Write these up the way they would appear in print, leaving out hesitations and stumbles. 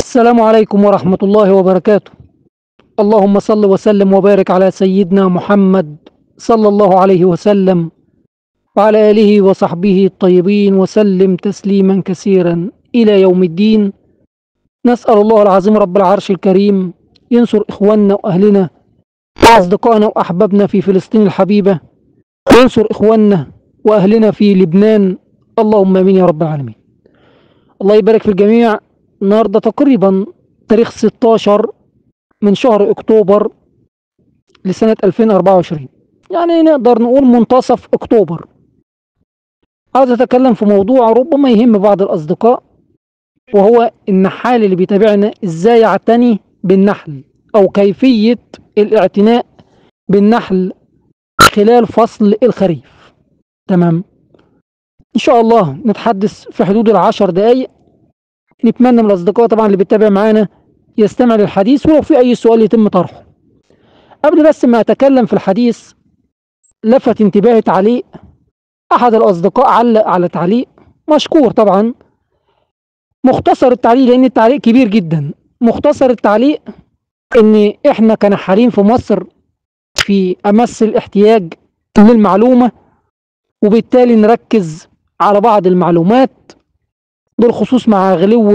السلام عليكم ورحمة الله وبركاته. اللهم صل وسلم وبارك على سيدنا محمد صلى الله عليه وسلم وعلى آله وصحبه الطيبين وسلم تسليما كثيرا إلى يوم الدين. نسأل الله العظيم رب العرش الكريم ينصر إخواننا وأهلنا وأصدقائنا وأحبابنا في فلسطين الحبيبة، وينصر إخواننا وأهلنا في لبنان، اللهم آمين يا رب العالمين. الله يبارك في الجميع. النهارده تقريبا تاريخ 16 من شهر أكتوبر لسنة 2024، يعني نقدر نقول منتصف أكتوبر. عاوز أتكلم في موضوع ربما يهم بعض الأصدقاء، وهو النحال اللي بيتابعنا إزاي يعتني بالنحل أو كيفية الاعتناء بالنحل خلال فصل الخريف. تمام، إن شاء الله نتحدث في حدود 10 دقايق. نتمنى من الأصدقاء طبعا اللي بيتابع معانا يستمع للحديث، ولو في أي سؤال يتم طرحه. قبل بس ما أتكلم في الحديث، لفت انتباهي تعليق أحد الأصدقاء، علق على تعليق مشكور طبعا. مختصر التعليق لأن التعليق كبير جدا. مختصر التعليق إن إحنا كنحالين في مصر في أمس الاحتياج للمعلومة، وبالتالي نركز على بعض المعلومات بالخصوص مع غلو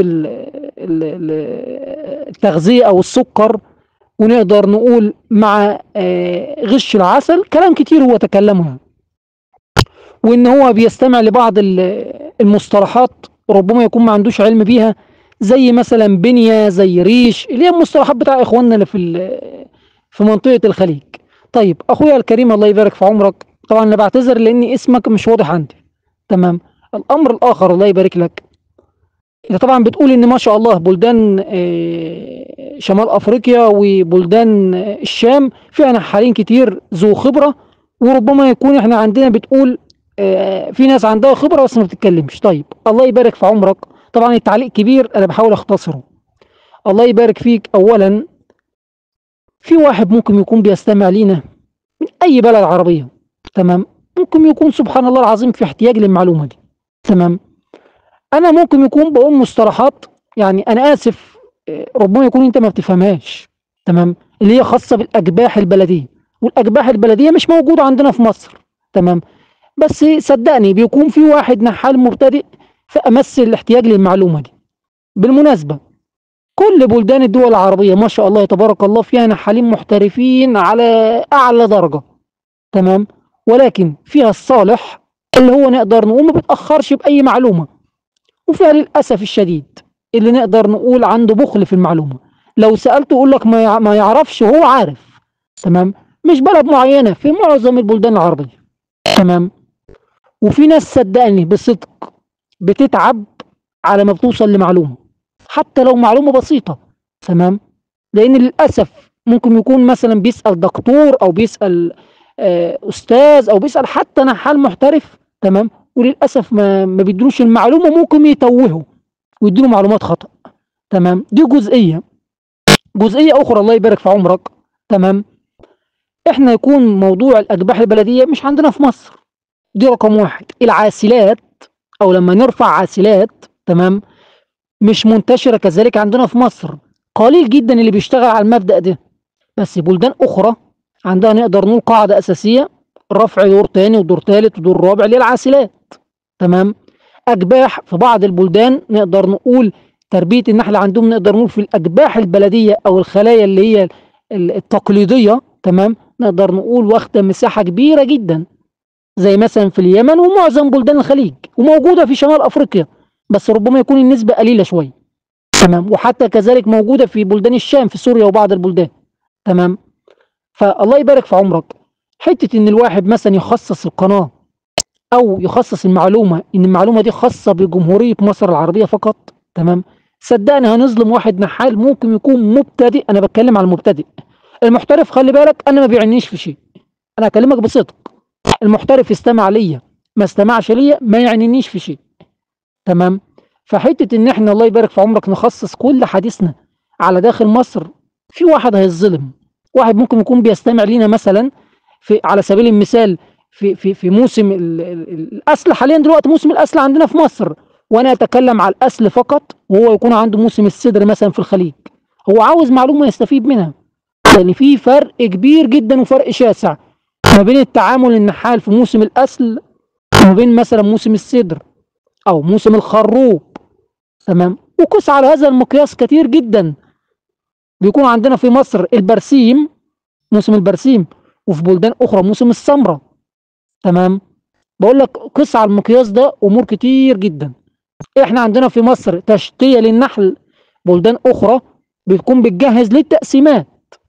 التغذية أو السكر، ونقدر نقول مع غش العسل. كلام كتير هو تكلمها، وإن هو بيستمع لبعض المصطلحات ربما يكون ما عندوش علم بيها، زي مثلا بنية، زي ريش، اللي هي المصطلحات بتاع إخواننا اللي في منطقة الخليج. طيب أخويا الكريم الله يبارك في عمرك، طبعا أنا بعتذر لأن اسمك مش واضح عندي. تمام. الأمر الآخر الله يبارك لك، انت طبعا بتقول ان ما شاء الله بلدان شمال افريقيا وبلدان الشام فيها نحالين كتير ذو خبره، وربما يكون احنا عندنا بتقول في ناس عندها خبره بس ما بتتكلمش. طيب الله يبارك في عمرك، طبعا التعليق كبير انا بحاول اختصره. الله يبارك فيك. اولا، في واحد ممكن يكون بيستمع لينا من اي بلد عربيه، تمام، ممكن يكون سبحان الله العظيم في احتياج للمعلومه دي. تمام. انا ممكن يكون بقول مصطلحات، يعني انا اسف، ربما يكون انت ما بتفهمهاش، تمام، اللي هي خاصه بالاكباح البلديه، والاكباح البلديه مش موجوده عندنا في مصر. تمام. بس صدقني بيكون في واحد نحال مبتدئ في امس الاحتياج للمعلومه دي. بالمناسبه كل بلدان الدول العربيه ما شاء الله تبارك الله فيها نحالين محترفين على اعلى درجه. تمام. ولكن فيها الصالح اللي هو نقدر نقول ما بيتاخرش باي معلومه، وفيها للأسف الشديد اللي نقدر نقول عنده بخل في المعلومة. لو سألته يقول لك ما يعرفش وهو عارف. تمام. مش بلد معينة، في معظم البلدان العربية. تمام. وفي ناس صدقني بصدق بتتعب على ما بتوصل لمعلومة، حتى لو معلومة بسيطة. تمام. لأن للأسف ممكن يكون مثلا بيسأل دكتور أو بيسأل أستاذ أو بيسأل حتى نحال محترف. تمام. وللاسف ما بيدروش المعلومه، ممكن يتوهوا ويديله معلومات خطا. تمام. دي جزئيه اخرى الله يبارك في عمرك. تمام. احنا يكون موضوع الاكباح البلديه مش عندنا في مصر، دي رقم واحد. العاسلات او لما نرفع عاسلات، تمام، مش منتشره كذلك عندنا في مصر، قليل جدا اللي بيشتغل على المبدأ ده. بس بلدان اخرى عندها نقدر نقول قاعده اساسيه، رفع دور تاني ودور تالت ودور رابع للعاسلات. تمام. أكباح في بعض البلدان نقدر نقول تربية النحل عندهم نقدر نقول في الأكباح البلدية أو الخلايا اللي هي التقليدية. تمام. نقدر نقول واخدة مساحة كبيرة جدا، زي مثلا في اليمن ومعظم بلدان الخليج، وموجودة في شمال أفريقيا بس ربما يكون النسبة قليلة شوية. تمام. وحتى كذلك موجودة في بلدان الشام في سوريا وبعض البلدان. تمام. فالله يبارك في عمرك، حتة إن الواحد مثلا يخصص القناة أو يخصص المعلومة إن المعلومة دي خاصة بجمهورية مصر العربية فقط. تمام. صدقني هنظلم واحد نحال ممكن يكون مبتدئ. أنا بتكلم على المبتدئ. المحترف خلي بالك أنا ما بيعنيش في شيء، أنا أكلمك بصدق. المحترف استمع ليا ما استمعش ليا ما يعنينيش في شيء. تمام. فحتة إن إحنا الله يبارك في عمرك نخصص كل حديثنا على داخل مصر، في واحد هيظلم. واحد ممكن يكون بيستمع لينا مثلا على سبيل المثال في موسم الأسل. حاليا دلوقتي موسم الأسل عندنا في مصر، وانا اتكلم على الاسل فقط، وهو يكون عنده موسم الصدر مثلا في الخليج، هو عاوز معلومه يستفيد منها. يعني في فرق كبير جدا وفرق شاسع ما بين التعامل النحال في موسم الاسل وما بين مثلا موسم الصدر او موسم الخروب. تمام. وقس على هذا المقياس كتير جدا. بيكون عندنا في مصر البرسيم، موسم البرسيم، وفي بلدان اخرى موسم السمره. تمام. بقول لك قس على المقياس ده امور كتير جدا. احنا عندنا في مصر تشتيه للنحل، بلدان اخرى بتكون بتجهز للتقسيمات.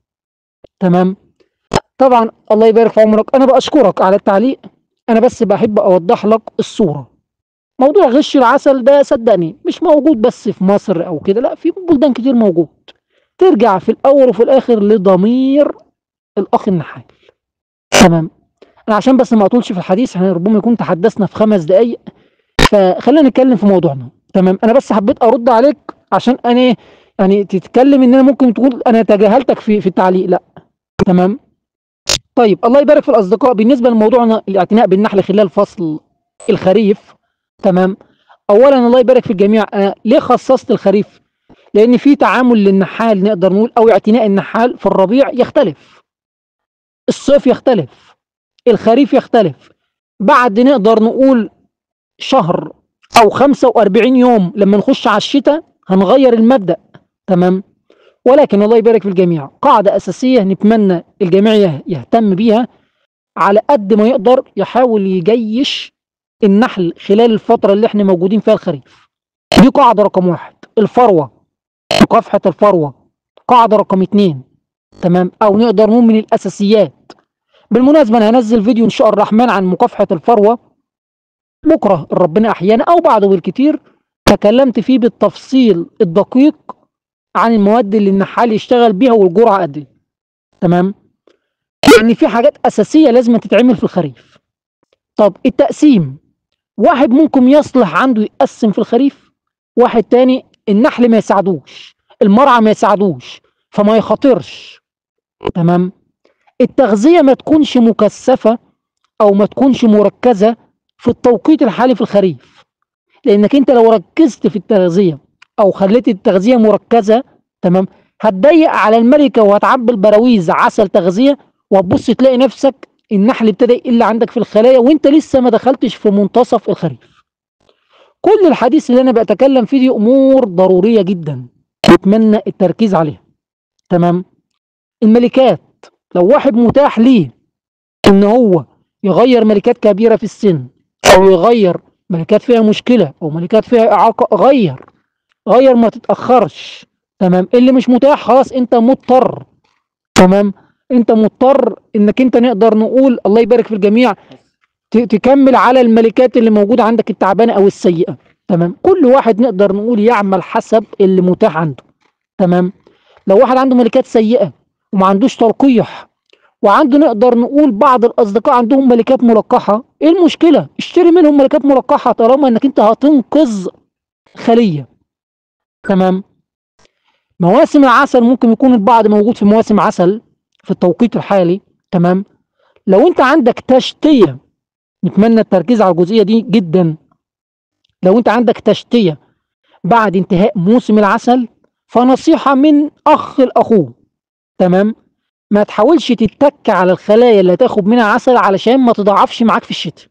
تمام. طبعا الله يبارك في عمرك، انا بشكرك على التعليق. انا بس بحب اوضح لك الصوره. موضوع غش العسل ده صدقني مش موجود بس في مصر او كده، لا، في بلدان كتير موجود. ترجع في الاول وفي الاخر لضمير الاخ النحال. تمام. انا عشان بس ما اطولش في الحديث، احنا ربما يكون تحدثنا في 5 دقائق، فخلينا نتكلم في موضوعنا. تمام. انا بس حبيت ارد عليك عشان انا يعني تتكلم ان انا ممكن تقول انا تجاهلتك في التعليق، لا. تمام. طيب الله يبارك في الاصدقاء. بالنسبه لموضوعنا الاعتناء بالنحل خلال فصل الخريف. تمام. اولا الله يبارك في الجميع، أنا ليه خصصت الخريف؟ لان في تعامل للنحال نقدر نقول، او اعتناء النحال في الربيع يختلف، الصيف يختلف، الخريف يختلف. بعد نقدر نقول شهر او 45 يوم لما نخش على الشتاء هنغير المبدأ. تمام. ولكن الله يبارك في الجميع، قاعدة أساسية نتمنى الجميع يهتم بيها، على قد ما يقدر يحاول يجيش النحل خلال الفترة اللي احنا موجودين فيها الخريف. دي قاعدة رقم 1. الفروة، مكافحة الفروة، قاعدة رقم 2. تمام. أو نقدر نقول من الأساسيات. بالمناسبة أنا هنزل فيديو إن شاء الرحمن عن مكافحة الفروة بكرة إن ربنا أحيانا، أو بعده بالكتير. تكلمت فيه بالتفصيل الدقيق عن المواد اللي النحال يشتغل بيها والجرعة قد إيه. تمام. يعني في حاجات أساسية لازم تتعمل في الخريف. طب التقسيم، واحد ممكن يصلح عنده يقسم في الخريف، واحد تاني النحل ما يساعدوش، المرعى ما يساعدوش، فما يخاطرش. تمام. التغذية ما تكونش مكثفة أو ما تكونش مركزة في التوقيت الحالي في الخريف، لأنك أنت لو ركزت في التغذية أو خليت التغذية مركزة، تمام، هتضيق على الملكة وهتعبي البراويز عسل تغذية، وهتبص تلاقي نفسك النحل ابتدى يقل عندك في الخلايا وانت لسه ما دخلتش في منتصف الخريف. كل الحديث اللي انا بتكلم فيه دي امور ضروريه جدا، اتمنى التركيز عليها. تمام. الملكات، لو واحد متاح ليه ان هو يغير ملكات كبيره في السن، او يغير ملكات فيها مشكله او ملكات فيها اعاقه، غير ما تتاخرش. تمام. اللي مش متاح خلاص انت مضطر. تمام. انت مضطر انك انت نقدر نقول الله يبارك في الجميع تكمل على الملكات اللي موجوده عندك التعبانه او السيئه. تمام. كل واحد نقدر نقول يعمل حسب اللي متاح عنده. تمام. لو واحد عنده ملكات سيئه وما عندوش تلقيح، وعنده نقدر نقول بعض الاصدقاء عندهم ملكات ملقحه، ايه المشكله؟ اشتري منهم ملكات ملقحه طالما انك انت هتنقذ خليه. تمام. مواسم العسل ممكن يكون البعض موجود في مواسم عسل في التوقيت الحالي. تمام. لو انت عندك تشتيه، نتمنى التركيز على الجزئيه دي جدا. لو انت عندك تشتيه بعد انتهاء موسم العسل، فنصيحه من اخ لاخوه. تمام. ما تحاولش تتك على الخلايا اللي هتاخد منها عسل علشان ما تضاعفش معاك في الشتاء.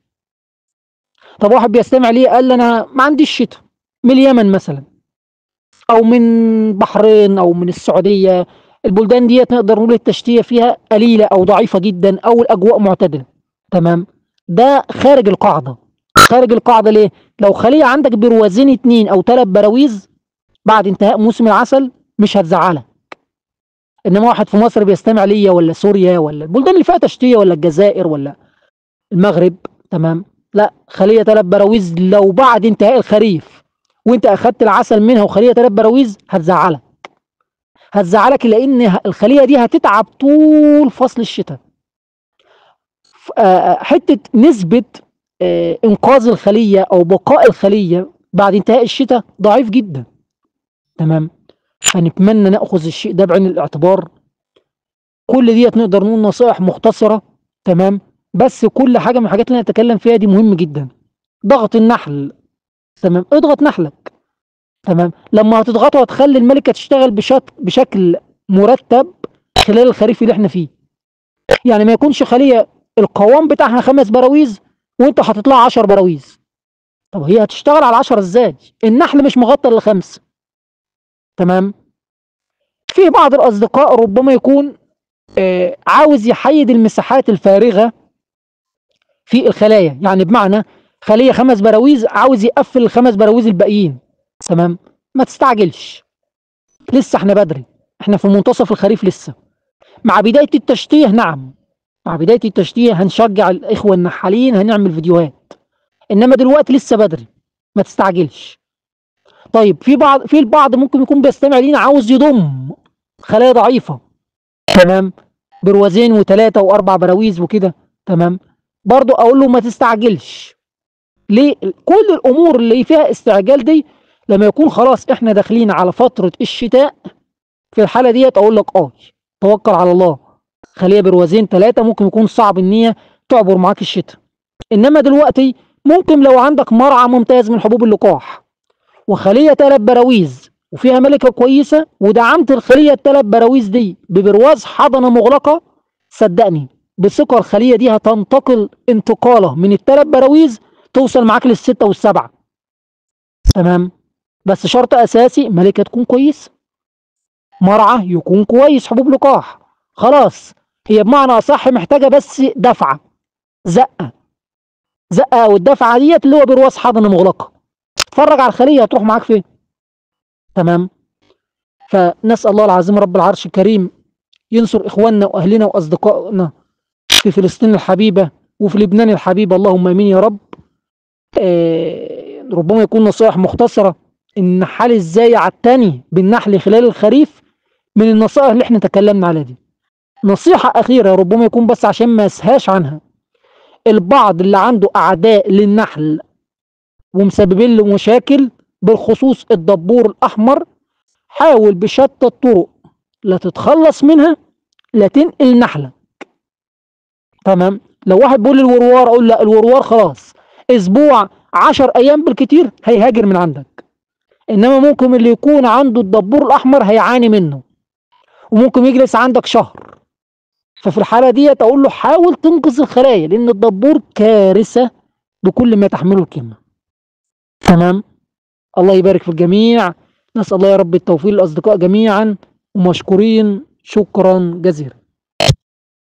طب واحد بيستمع ليه قال لي انا ما عنديش شتاء، من اليمن مثلا او من بحرين او من السعوديه، البلدان ديت نقدر نقول التشتيه فيها قليله او ضعيفه جدا او الاجواء معتدله. تمام. ده خارج القاعده. خارج القاعده ليه؟ لو خليه عندك بروازين 2 أو 3 براويز بعد انتهاء موسم العسل مش هتزعلك. انما واحد في مصر بيستمع ليا ولا سوريا ولا البلدان اللي فيها تشتيه ولا الجزائر ولا المغرب، تمام، لا، خليه 3 براويز لو بعد انتهاء الخريف وانت اخدت العسل منها وخليه 3 براويز هتزعلك. هتزعلك لان الخليه دي هتتعب طول فصل الشتاء. حته نسبه انقاذ الخليه او بقاء الخليه بعد انتهاء الشتاء ضعيف جدا. تمام. فنتمنى ناخذ الشيء ده بعين الاعتبار. كل ديت نقدر نقول نصائح مختصره. تمام. بس كل حاجه من الحاجات اللي انا اتكلم فيها دي مهم جدا. ضغط النحل تمام، اضغط نحلك. تمام، لما هتضغطه هتخلي الملكه تشتغل بشكل مرتب خلال الخريف اللي احنا فيه. يعني ما يكونش خليه القوام بتاعها 5 براويز وانت حاطط لها 10 براويز. طب هي هتشتغل على 10 ازاي؟ النحل مش مغطى لل5. تمام. في بعض الاصدقاء ربما يكون عاوز يحيد المساحات الفارغه في الخلايا، يعني بمعنى خليه 5 براويز عاوز يقفل ال5 براويز الباقيين. تمام، ما تستعجلش، لسه احنا بدري، احنا في منتصف الخريف لسه. مع بدايه التشتيه، نعم، مع بدايه التشتيه هنشجع الاخوه النحالين، هنعمل فيديوهات، انما دلوقتي لسه بدري، ما تستعجلش. طيب في البعض ممكن يكون بيستمع لينا عاوز يضم خلايا ضعيفه. تمام، بروازين و3 و4 براويز وكده. تمام، برضو اقول له ما تستعجلش. ليه؟ كل الامور اللي فيها استعجال دي لما يكون خلاص احنا داخلين على فتره الشتاء، في الحاله ديت اقول لك توكل على الله. خليه بروازين 3 ممكن يكون صعب ان هي تعبر معاك الشتاء، انما دلوقتي ممكن لو عندك مرعى ممتاز من حبوب اللقاح وخليه 3 براويز وفيها ملكه كويسه، ودعمت الخليه ال3 براويز دي ببرواز حضنه مغلقه، صدقني بثقه الخليه دي هتنتقل انتقاله من ال3 براويز توصل معاك لل6 وال7. تمام، بس شرط اساسي ملكه تكون كويسه، مرعى يكون كويس حبوب لقاح. خلاص، هي بمعنى اصح محتاجه بس دفعه، زقه، زقه، والدفعه ديت اللي هو برواز حضنه مغلقه. اتفرج على الخليه هتروح معاك فين. تمام. فنسال الله العظيم رب العرش الكريم ينصر اخواننا واهلنا واصدقائنا في فلسطين الحبيبه وفي لبنان الحبيب، اللهم امين يا رب. ربما يكون نصائح مختصره النحال ازاي يعتني بالنحل خلال الخريف من النصائح اللي احنا تكلمنا عليها دي. نصيحه اخيره ربما يكون بس عشان ما اسهاش عنها، البعض اللي عنده اعداء للنحل ومسببين له مشاكل بالخصوص الدبور الاحمر، حاول بشتى الطرق لا تتخلص منها لا تنقل نحله. تمام، لو واحد بيقول لي الوروار، اقول لا، الوروار خلاص اسبوع 10 ايام بالكتير هيهاجر من عندك، انما ممكن اللي يكون عنده الدبور الاحمر هيعاني منه وممكن يجلس عندك شهر. ففي الحاله ديت اقول له حاول تنقذ الخلايا، لان الدبور كارثه بكل ما تحمله الكلمه. تمام، الله يبارك في الجميع. نسال الله يا رب التوفيق للاصدقاء جميعا، ومشكورين شكرا جزيلا.